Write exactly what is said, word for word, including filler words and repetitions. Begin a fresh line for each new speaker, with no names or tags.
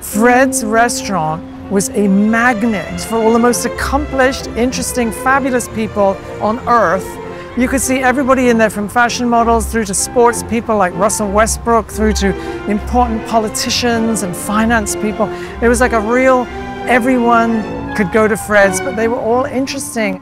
Fred's restaurant was a magnet for all the most accomplished, interesting, fabulous people on earth. You could see everybody in there, from fashion models through to sports people like Russell Westbrook, through to important politicians and finance people. It was like a real, everyone could go to Fred's, but they were all interesting.